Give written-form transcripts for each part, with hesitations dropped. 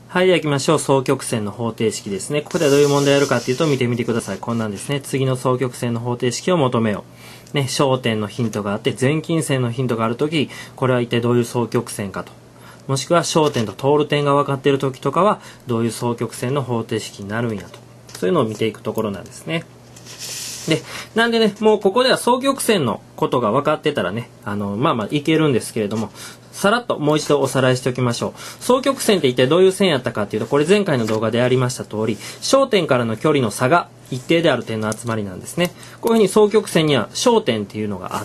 はい、では行きましょう。双曲線の方程式ですね。ここではどういう問題をやるかっていうと、見てみてください。こんなんですね。次の双曲線の方程式を求めよう。ね、焦点のヒントがあって、全近線のヒントがあるとき、これは一体どういう双曲線かと。もしくは焦点と通る点が分かっているときとかは、どういう双曲線の方程式になるんやと。そういうのを見ていくところなんですね。で、なんでね、もうここでは双曲線のことが分かってたらね、いけるんですけれども、さらっともう一度おさらいしておきましょう。双曲線って一体どういう線やったかっていうと、これ前回の動画でやりました通り、焦点からの距離の差が一定である点の集まりなんですね。こういうふうに双曲線には焦点っていうのがあって、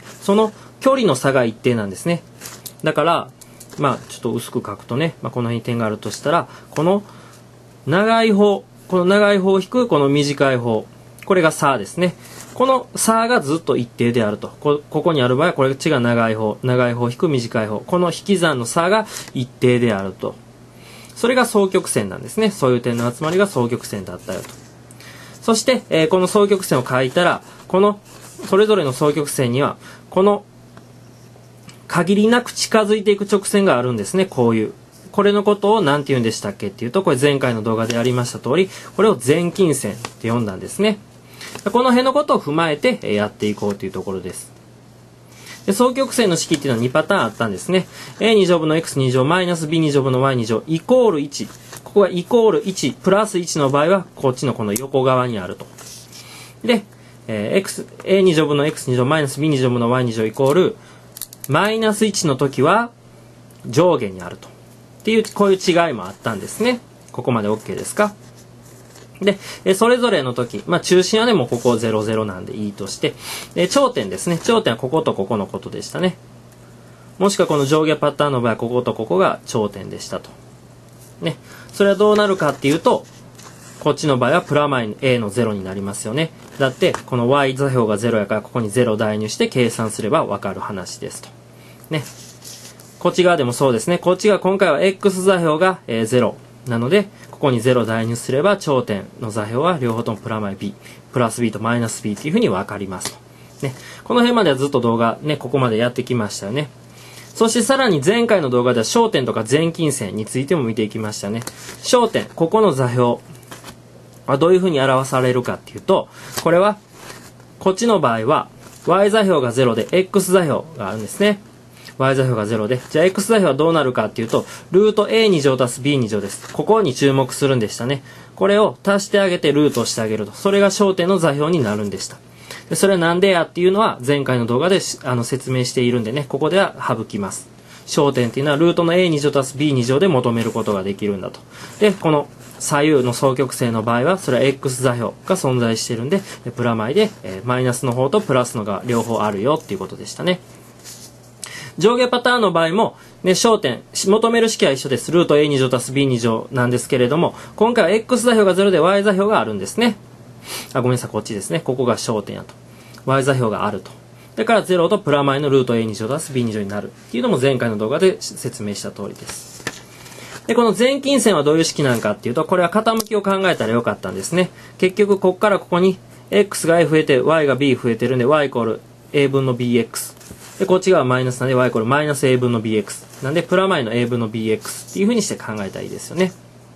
その距離の差が一定なんですね。だから、ちょっと薄く書くとね、この辺に点があるとしたら、この長い方を引くこの短い方、これが差ですね。この差がずっと一定であると。ここにある場合はこれが長い方引く短い方。この引き算の差が一定であると。それが双曲線なんですね。そういう点の集まりが双曲線だったよと。そして、この双曲線を書いたら、このそれぞれの双曲線には、この限りなく近づいていく直線があるんですね。こういう。これのことを何て言うんでしたっけっていうと、これ前回の動画でやりました通り、これを全近線って呼んだんですね。この辺のことを踏まえてやっていこうというところです。で、双曲線の式っていうのは2パターンあったんですね。a2 乗分の x2 乗マイナス b2 乗分の y2 乗イコール1。ここがイコール1プラス1の場合はこっちのこの横側にあると。で、a2 乗分の x2 乗マイナス b2 乗分の y2 乗イコールマイナス1の時は上下にあると。っていう、こういう違いもあったんですね。ここまで OK ですか？で、それぞれの時、中心はね、もうここ00なんでいいとして、頂点ですね。頂点はこことここのことでしたね。もしくはこの上下パターンの場合はこことここが頂点でしたと。ね。それはどうなるかっていうと、こっちの場合はプラマイ a の0になりますよね。だって、この y 座標が0やからここに0代入して計算すればわかる話ですと。ね。こっち側でもそうですね。こっちが今回は x 座標が0なので、ここに0代入すれば頂点の座標は両方ともプラマイ b、プラス b とマイナス b っていうふうに分かりますと。ね。この辺まではずっと動画ね、ここまでやってきましたよね。そしてさらに前回の動画では焦点とか全近線についても見ていきましたね。焦点、ここの座標はどういうふうに表されるかっていうと、これは、こっちの場合は y 座標が0で x 座標があるんですね。y 座標が0で、じゃあ x 座標はどうなるかっていうと、ルート a2 乗足す b2 乗です。ここに注目するんでしたね。これを足してあげてルートしてあげると。それが焦点の座標になるんでした。でそれはなんでやっていうのは前回の動画で説明しているんでね、ここでは省きます。焦点っていうのはルートの a2 乗足す b2 乗で求めることができるんだと。で、この左右の双曲線の場合は、それは x 座標が存在しているんで、プラマイで、マイナスの方とプラスのが両方あるよっていうことでしたね。上下パターンの場合も、ね、焦点、求める式は一緒です。ルート a2 乗足す b2 乗なんですけれども、今回は x 座標が0で y 座標があるんですね。ごめんなさい、こっちですね。ここが焦点やと。y 座標があると。だから0とプラマイのルート a2 乗足す b2 乗になるっていうのも前回の動画で説明した通りです。で、この全近線はどういう式なんかっていうと、これは傾きを考えたらよかったんですね。結局、ここからここに x が a 増えて y が b 増えてるんで y イコール a 分の bx。で、こっち側はマイナスなんで y イコールマイナス a 分の bx。なんで、プラマイの a 分の bx っていう風にして考えたらいいですよね。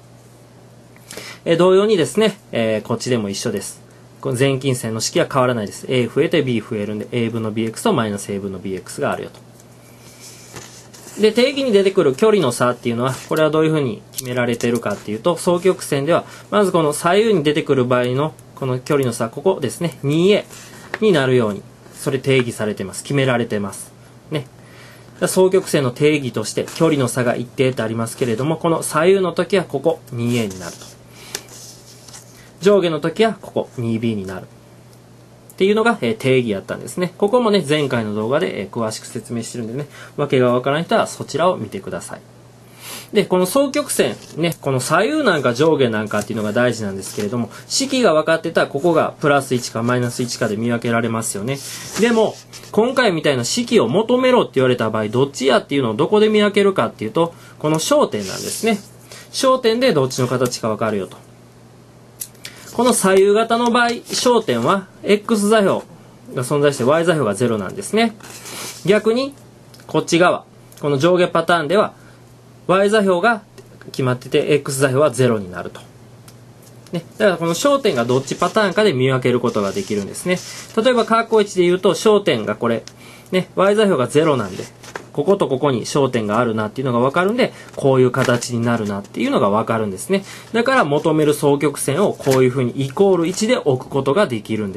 同様にですね、こっちでも一緒です。この全近線の式は変わらないです。a 増えて b 増えるんで a 分の bx とマイナス a 分の bx があるよと。で、定義に出てくる距離の差っていうのは、これはどういう風に決められているかっていうと、双曲線では、まずこの左右に出てくる場合のこの距離の差、ここですね、2a になるように、それ定義されてます。決められてます。ね。双曲線の定義として距離の差が一定ってありますけれども、この左右の時はここ 2a になると。上下の時はここ 2b になる。っていうのが定義やったんですね。ここもね、前回の動画で詳しく説明してるんでね、わけがわからない人はそちらを見てください。で、この双曲線、ね、この左右なんか上下なんかっていうのが大事なんですけれども、式が分かってたらここがプラス1かマイナス1かで見分けられますよね。でも、今回みたいな式を求めろって言われた場合、どっちやっていうのをどこで見分けるかっていうと、この焦点なんですね。焦点でどっちの形か分かるよと。この左右型の場合、焦点は x 座標が存在して y 座標が0なんですね。逆に、こっち側、この上下パターンでは、y 座標が決まってて x 座標は0になると。ね、だからこの焦点がどっちパターンかで見分けることができるんですね。例えば括弧1で言うと焦点がこれ、ね、y 座標が0なんで、こことここに焦点があるなっていうのが分かるんで、こういう形になるなっていうのが分かるんですね。だから求める双曲線をこういうふうにイコール1で置くことができるんです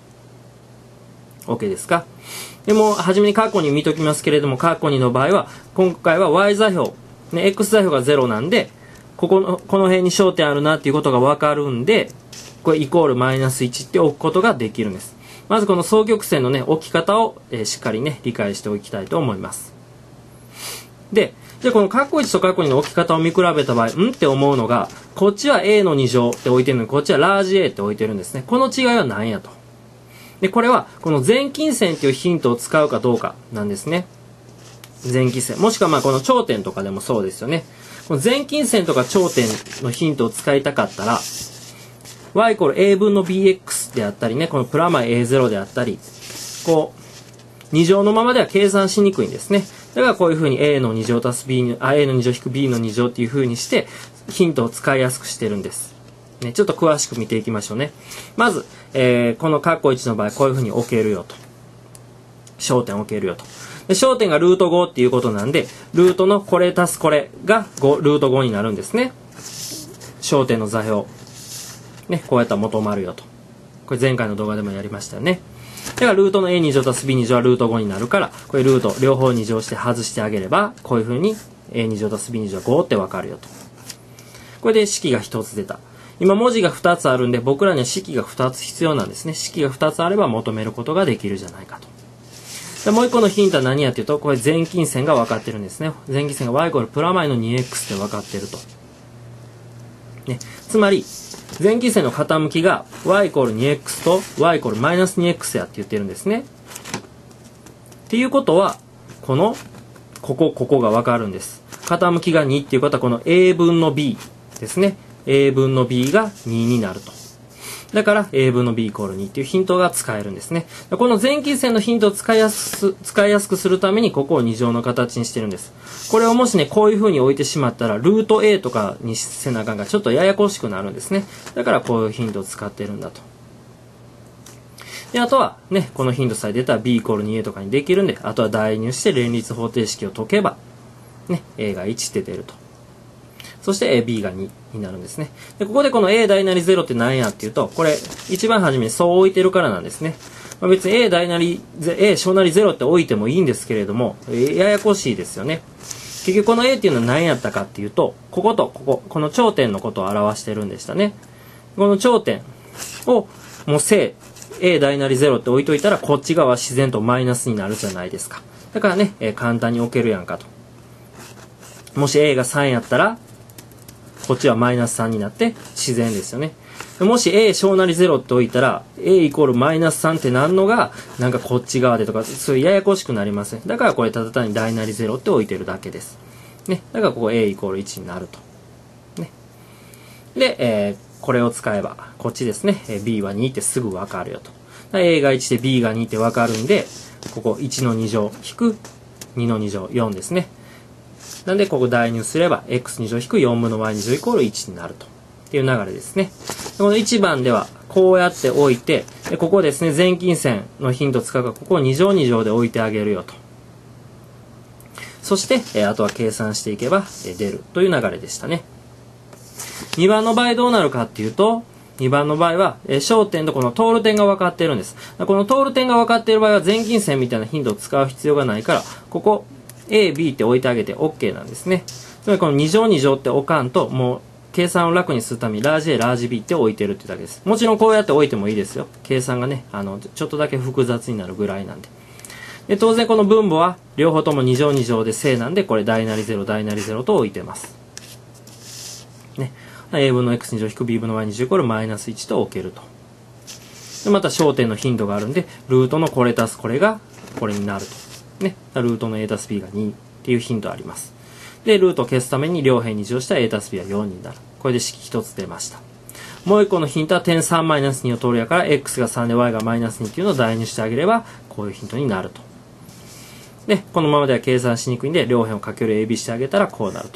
。OK ですか？でも、初めに括弧2見ときますけれども、括弧2の場合は、今回は y 座標、ね、x 座標が0なんで、この辺に焦点あるなっていうことが分かるんで、これイコールマイナス1って置くことができるんです。まずこの双曲線のね、置き方を、しっかりね、理解しておきたいと思います。で、じゃあこの括弧1と括弧2の置き方を見比べた場合、って思うのが、こっちは a の2乗って置いてるのに、こっちはラージ A って置いてるんですね。この違いは何やと。で、これは、この全近線っていうヒントを使うかどうかなんですね。全近線。もしくはまあこの頂点とかでもそうですよね。この全近線とか頂点のヒントを使いたかったら、y イコール a 分の bx であったりね、このプラマイ a0 であったり、こう、2乗のままでは計算しにくいんですね。だからこういうふうに a の2乗足す b の、a の2乗引く b の2乗っていうふうにして、ヒントを使いやすくしてるんです。ね、ちょっと詳しく見ていきましょうね。まず、この括弧1の場合、こういうふうに置けるよと。焦点を置けるよと。で焦点がルート5っていうことなんで、ルートのこれ足すこれがルート5になるんですね。焦点の座標。ね、こうやったら元丸よと。これ前回の動画でもやりましたよね。だからルートの a2 乗足す b2 乗はルート5になるから、これルート両方2乗して外してあげれば、こういうふうに a2 乗足す b2 乗は5ってわかるよと。これで式が1つ出た。今文字が2つあるんで、僕らには式が2つ必要なんですね。式が2つあれば求めることができるじゃないかと。でもう一個のヒントは何やっていうと、これ全近線が分かってるんですね。全近線が y イコールプラマイの 2x で分かってると。ね、つまり、全近線の傾きが y イコール 2x と y イコールマイナス 2x やって言ってるんですね。っていうことは、ここが分かるんです。傾きが2っていうことは、この a 分の b ですね。a 分の b が2になると。だから a 分の b イコール2っていうヒントが使えるんですね。この全近線のヒントを使いやすくするためにここを2乗の形にしてるんです。これをもしね、こういう風に置いてしまったら、ルート a とかにせなあかんがちょっとややこしくなるんですね。だからこういうヒントを使ってるんだと。で、あとはね、このヒントさえ出たら b イコール 2a とかにできるんで、あとは代入して連立方程式を解けば、ね、a が1って出ると。そして b が2になるんですね。で、ここでこの a 大なり0って何やっていうと、これ一番初めにそう置いてるからなんですね。まあ、別に a 大なり、a 小なり0って置いてもいいんですけれども、ややこしいですよね。結局この a っていうのは何やったかっていうと、こことこの頂点のことを表してるんでしたね。この頂点をもう正 a 大なり0って置いといたら、こっち側は自然とマイナスになるじゃないですか。だからね、簡単に置けるやんかと。もし a が3やったら、こっちはマイナス3になって自然ですよね。もし a 小なり0って置いたら a イコールマイナス3ってなんのがなんかこっち側でとかそういうややこしくなりますね。だからこれただ単に大なり0って置いてるだけです。ね。だからここ a イコール1になると。ね。で、これを使えばこっちですね。b は2ってすぐ分かるよと。a が1で b が2って分かるんで、ここ1の2乗引く2の2乗4ですね。なんで、ここ代入すれば、x2 乗引く4分の y2 乗イコール1になると。っていう流れですね。この1番では、こうやって置いて、でここですね、全近線のヒントを使うから、ここを2乗2乗で置いてあげるよと。そして、あとは計算していけば、出るという流れでしたね。2番の場合どうなるかっていうと、2番の場合は、焦点とこの通る点が分かっているんです。この通る点が分かっている場合は、全近線みたいなヒントを使う必要がないから、ここ、a、b って置いてあげて OK なんですね。つまりこの2乗2乗って置かんと、もう計算を楽にするためにラージ A、ラージ B って置いてるってだけです。もちろんこうやって置いてもいいですよ。計算がね、ちょっとだけ複雑になるぐらいなんで。で、当然この分母は両方とも2乗2乗で正なんで、これ大なり0、大なり0と置いてます。ね。a 分の x2 乗引く b 分の y2 乗イコールマイナス1と置けると。で、また焦点の頻度があるんで、ルートのこれ足すこれがこれになると。ね、ルートの a 足す b が2っていうヒントあります。で、ルートを消すために両辺に乗したら a 足す b は4になる。これで式1つ出ました。もう1個のヒントは点3マイナス2を通るやから x が3で y がマイナス2っていうのを代入してあげればこういうヒントになると。で、このままでは計算しにくいんで両辺をかける ab してあげたらこうなると。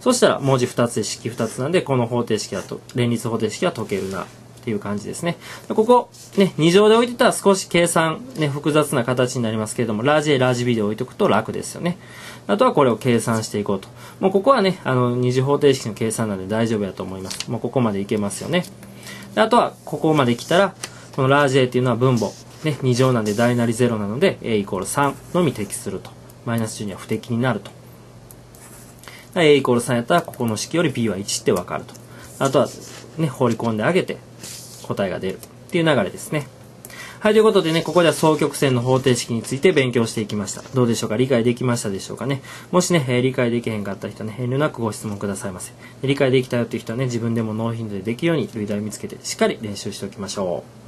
そしたら文字2つで式2つなんで、この方程式だと、連立方程式は解けるな。っていう感じですね。ここ、ね、2乗で置いてたら少し計算、ね、複雑な形になりますけれども、ラージ A、ラージ B で置いておくと楽ですよね。あとはこれを計算していこうと。もうここはね、二次方程式の計算なんで大丈夫だと思います。もうここまでいけますよね。であとは、ここまで来たら、このラージ A っていうのは分母。ね、2乗なんで大なり0なので、A イコール3のみ適すると。マイナス10には不適になると。A イコール3やったら、ここの式より B は1ってわかると。あとは、ね、放り込んであげて、答えが出るっていう流れですね。はい、ということでね、ここでは双曲線の方程式について勉強していきました。どうでしょうか？理解できましたでしょうかね？もしね、理解できへんかった人はね、遠慮なくご質問くださいませ。理解できたよっていう人はね、自分でもノーヒントでできるように類題を見つけてしっかり練習しておきましょう。